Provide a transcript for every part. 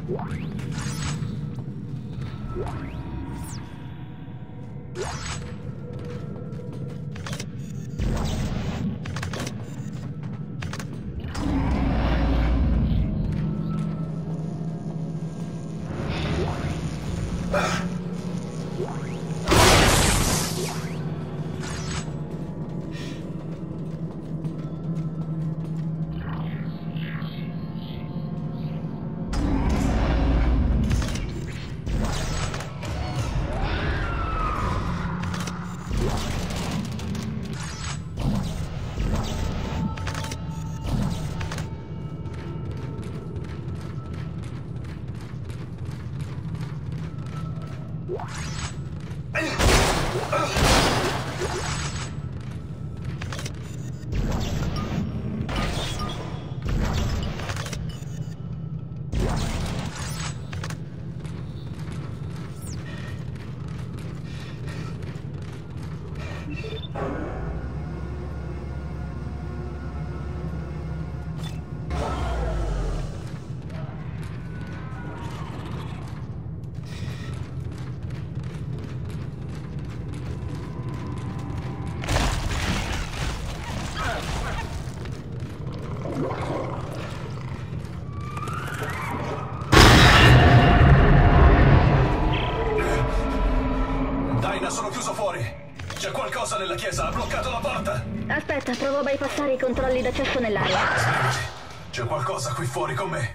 Nella chiesa ha bloccato la porta. Aspetta, provo a bypassare i controlli d'accesso nell'aria. Sbrigati. C'è qualcosa qui fuori con me.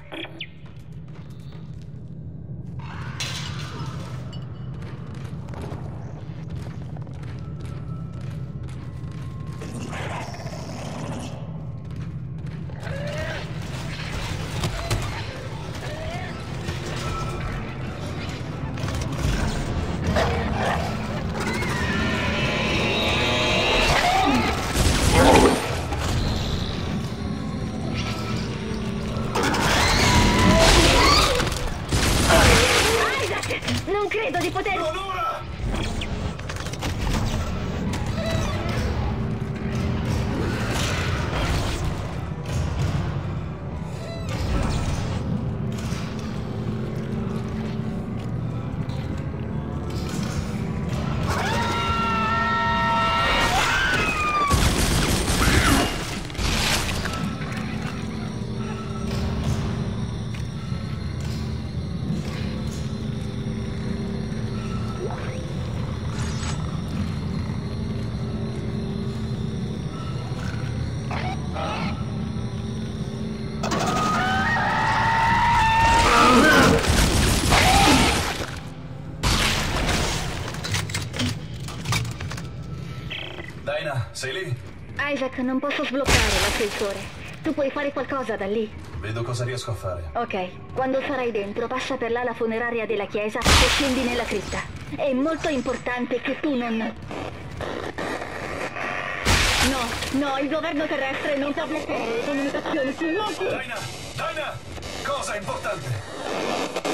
Non credo di poter... Non ora! Dina, sei lì? Isaac, non posso sbloccare l'ascensore. Tu puoi fare qualcosa da lì? Vedo cosa riesco a fare. Ok, quando sarai dentro, passa per l'ala funeraria della chiesa e scendi nella cripta. È molto importante che tu non... No, il governo terrestre non può bloccare le comunicazioni sul mondo. Dina! Cosa importante?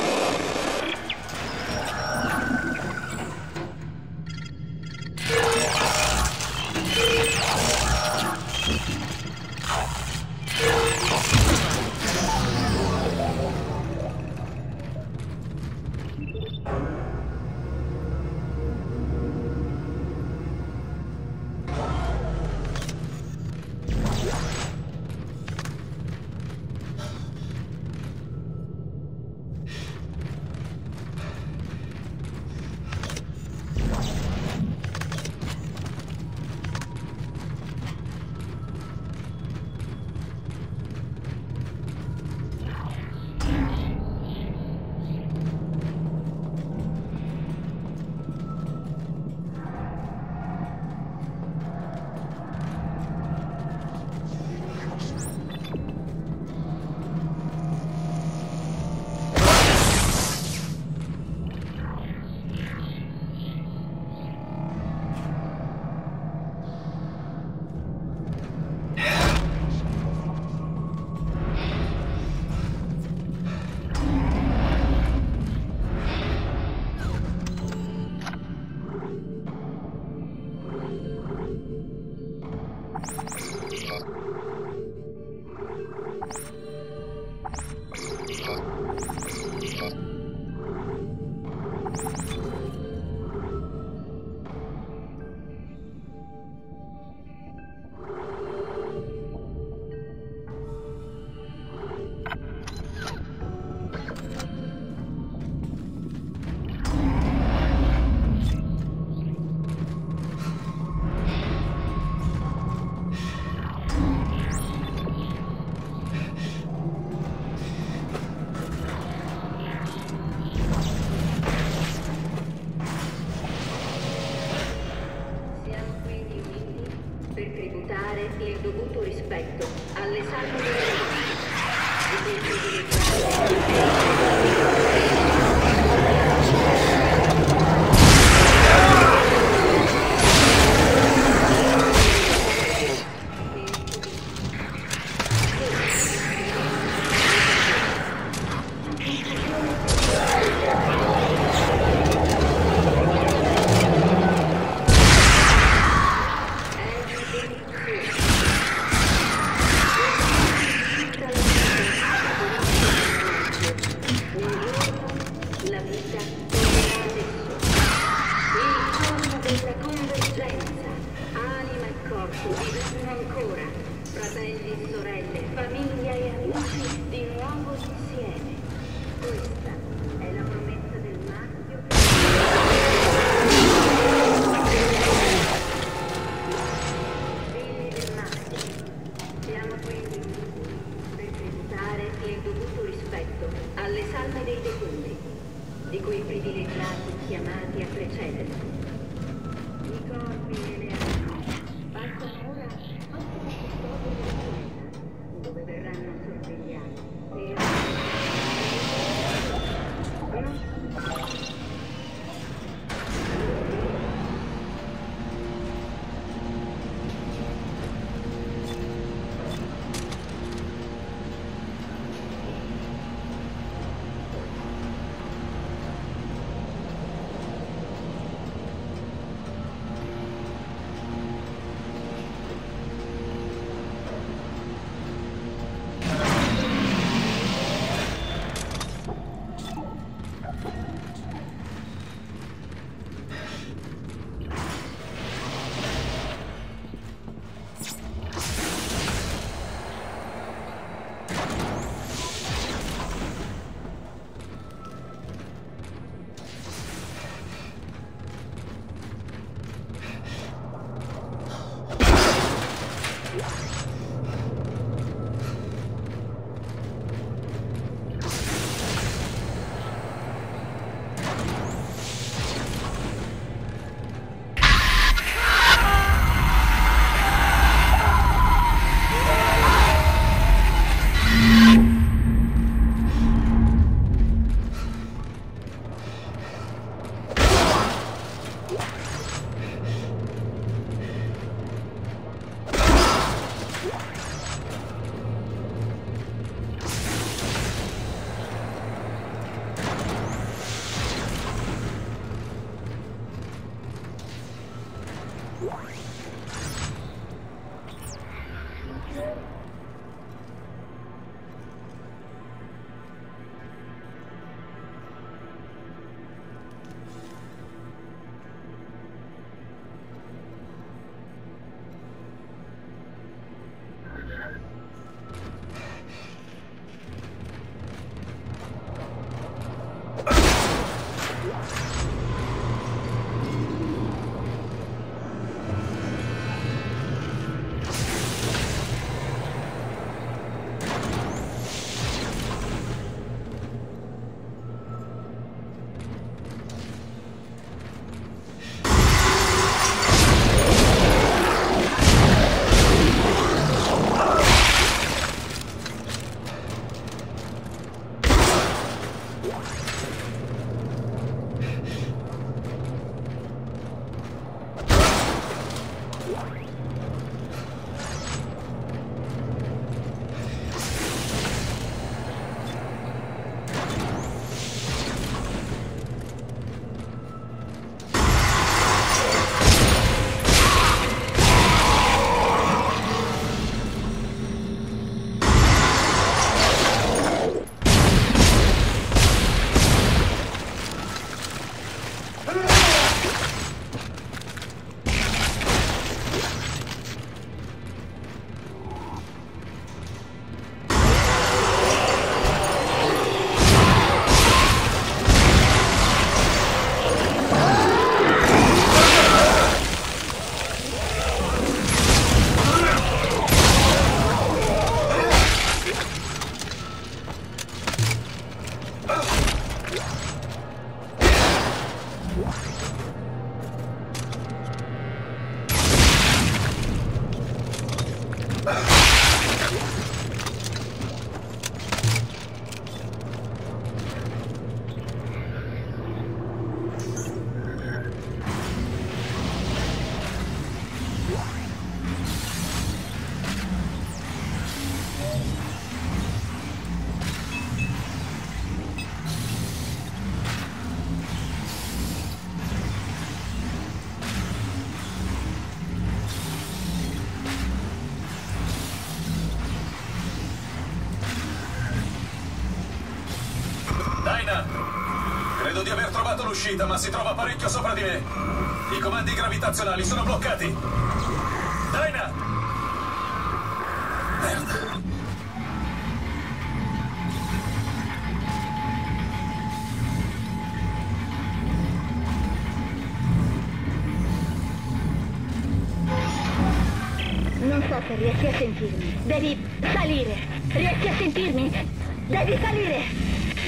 rispetto alle salme delle dei defunti, di quei privilegiati chiamati a precedere. I corpi e le anime passano ora sotto il custodio della Chiesa, dove verranno sorvegliati Credo di aver trovato l'uscita, ma si trova parecchio sopra di me. I comandi gravitazionali sono bloccati. Dinah! Merda. Non so se riesci a sentirmi. Devi salire. Riesci a sentirmi? Devi salire.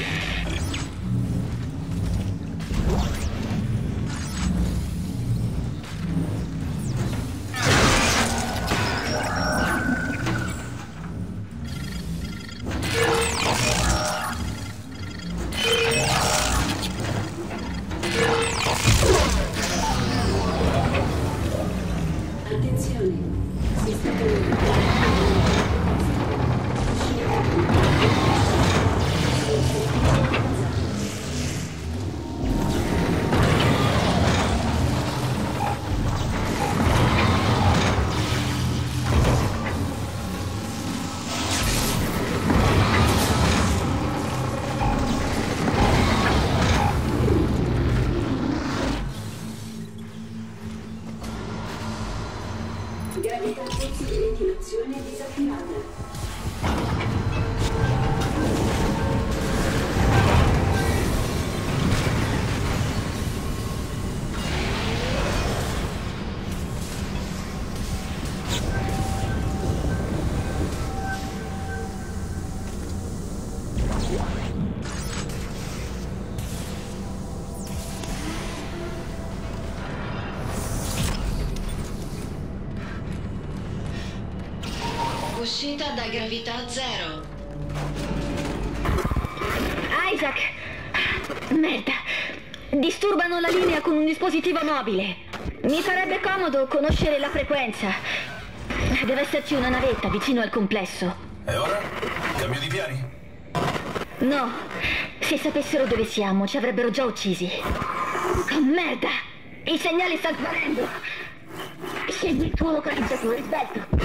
Gravità pozzi di ventilazione disattivata. Uscita da gravità zero. Isaac! Merda! Disturbano la linea con un dispositivo mobile. Mi sarebbe comodo conoscere la frequenza. Deve esserci una navetta vicino al complesso. E ora? Cambio di piani? No, se sapessero dove siamo ci avrebbero già uccisi. Oh, merda! Il segnale sta svanendo! Scegli il tuo localizzatore, rispetto!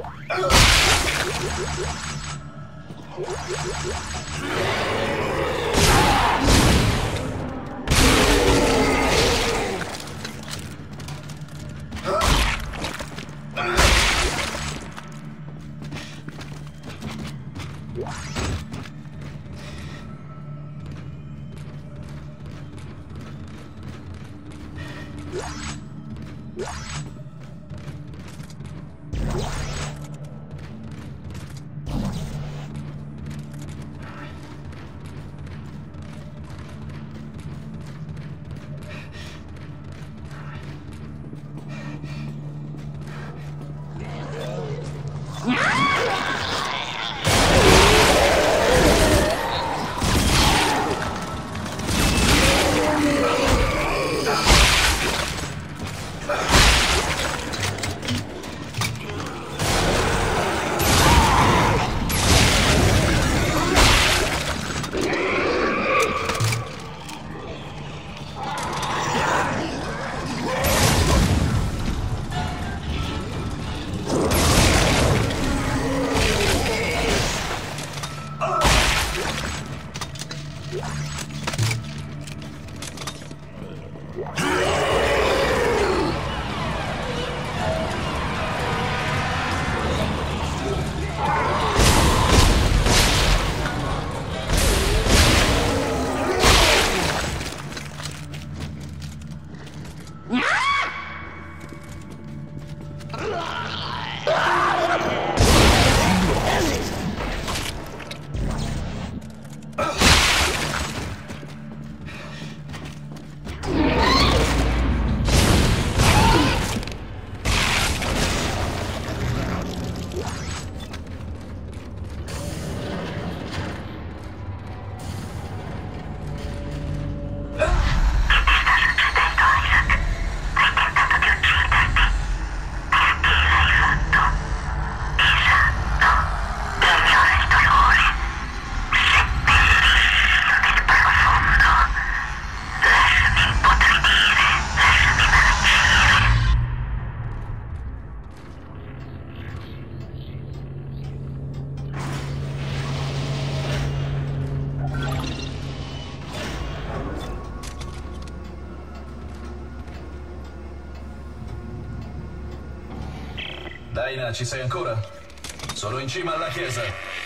Daina, ci sei ancora? Sono in cima alla chiesa.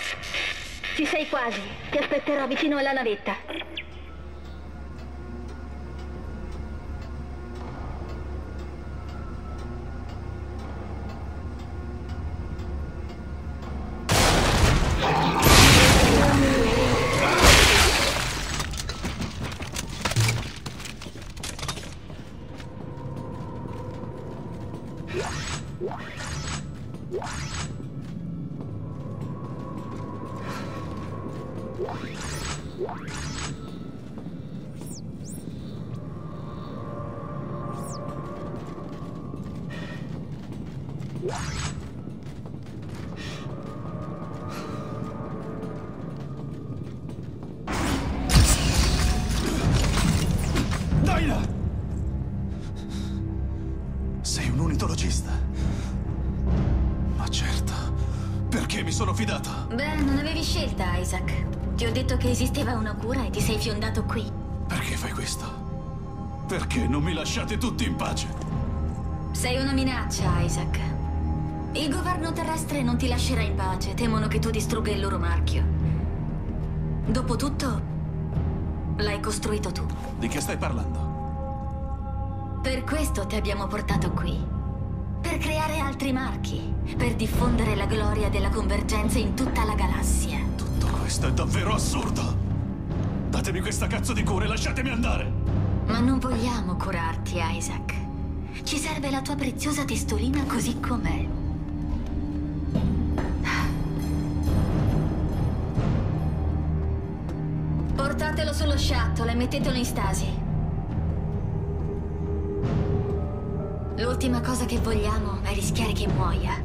Ci sei quasi. Ti aspetterò vicino alla navetta. Daina! Sei un unitologista. Ma certo, perché mi sono fidato? Beh, non avevi scelta, Isaac. Ti ho detto che esisteva una cura e ti sei fiondato qui. Perché fai questo? Perché non mi lasciate tutti in pace? Sei una minaccia, Isaac. Il governo terrestre non ti lascerà in pace. Temono che tu distrugga il loro marchio. Dopotutto, l'hai costruito tu. Di che stai parlando? Per questo ti abbiamo portato qui. Per creare altri marchi. Per diffondere la gloria della convergenza in tutta la galassia. Tutto questo è davvero assurdo. Datemi questa cazzo di cura e lasciatemi andare. Ma non vogliamo curarti, Isaac. Ci serve la tua preziosa testolina così com'è. Portatelo sullo shuttle e mettetelo in stasi. L'ultima cosa che vogliamo è rischiare che muoia.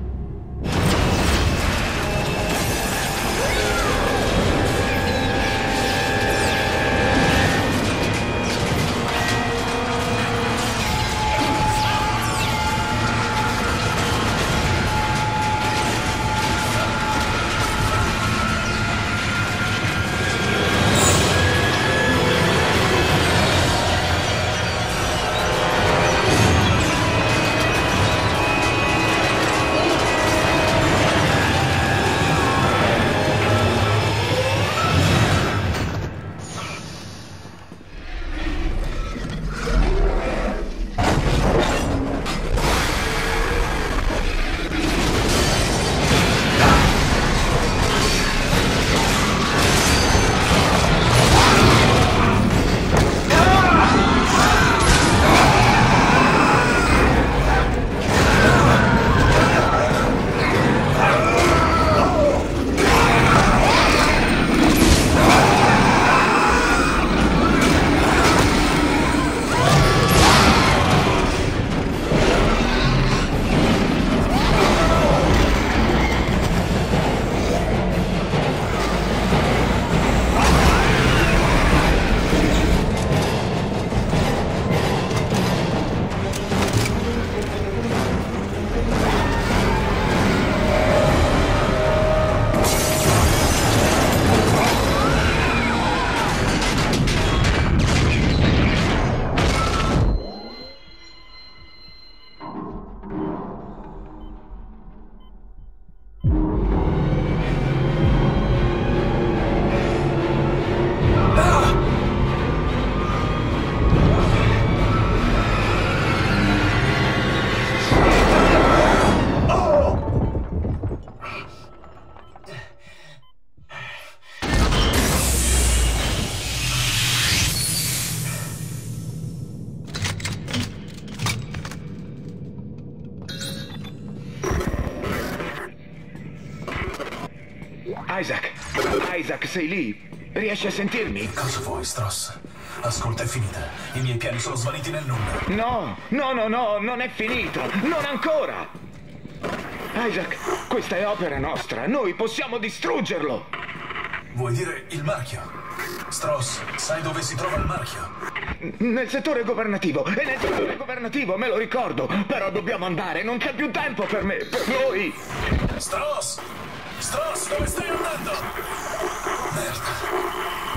Isaac, sei lì? Riesci a sentirmi? Cosa vuoi, Stross? Ascolta, è finita. I miei piani sono svaniti nel nulla. No, non è finito. Non ancora. Isaac, questa è opera nostra. Noi possiamo distruggerlo. Vuoi dire il marchio? Stross, sai dove si trova il marchio? Nel settore governativo. È nel settore governativo, me lo ricordo. Però dobbiamo andare. Non c'è più tempo per me, per noi. Stross! Stross, dove stai andando? Merda.